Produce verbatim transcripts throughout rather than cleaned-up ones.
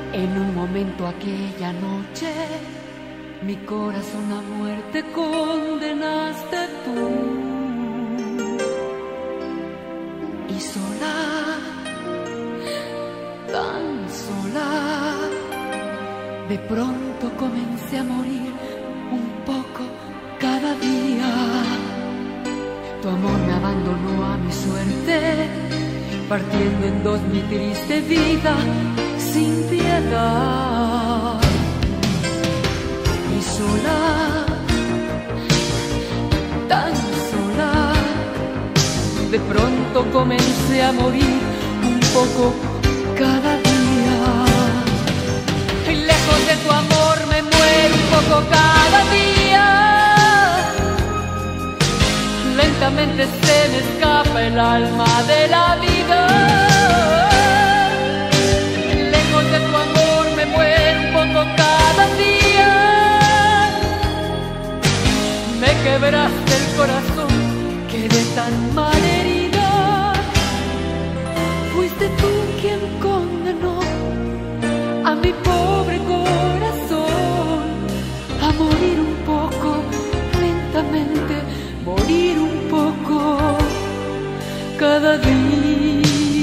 En un momento aquella noche, mi corazón a muerte condenaste tú. Y sola, tan sola, de pronto comencé a morir un poco cada día. Tu amor me abandonó a mi suerte, partiendo en dos mi triste vida sin piedad. Y sola, tan sola, de pronto comencé a morir un poco cada día. Y lejos de tu amor me muero un poco cada día. Lentamente se me escapa el alma de la vida. Lejos de tu amor me muero un poco cada día. Me quebraste el corazón, quedé tan mal herida. Fuiste tú quien condenó a mi pobre corazón a morir un poco lentamente, morir un poco cada día.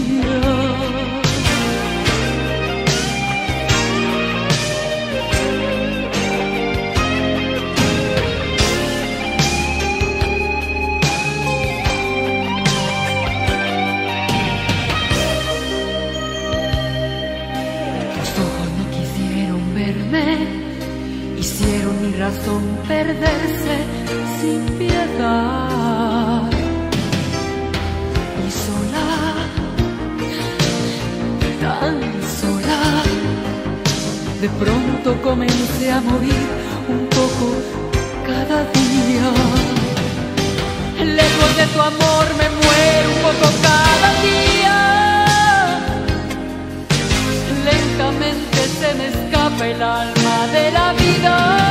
Tus ojos no quisieron verme, hicieron mi razón perderse sin piedad. Y sola, tan sola, de pronto comencé a morir un poco cada día. Lejos de tu amor me muero un poco cada día. Lentamente se me escapa el alma de la vida.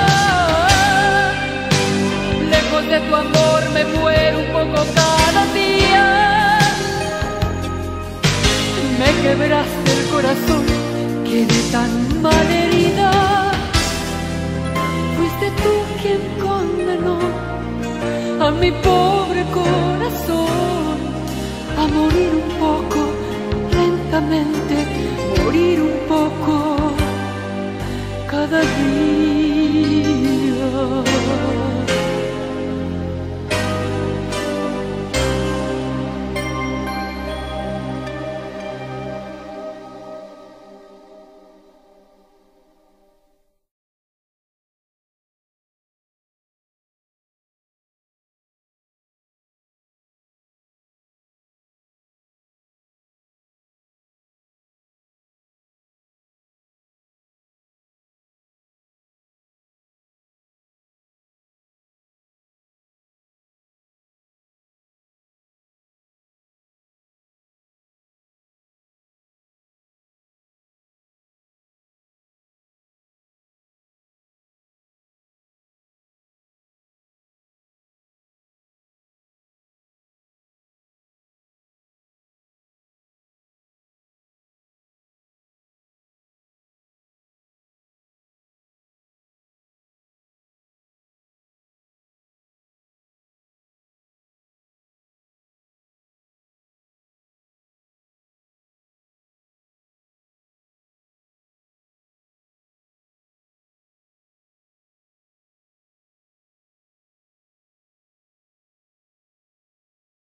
Lejos de tu amor me muero un poco cada día. Me quebraste el corazón, quedé tan mal herida. Fuiste tú quien condenó a mi pobre corazón a morir un poco lentamente, morir un poco cada día.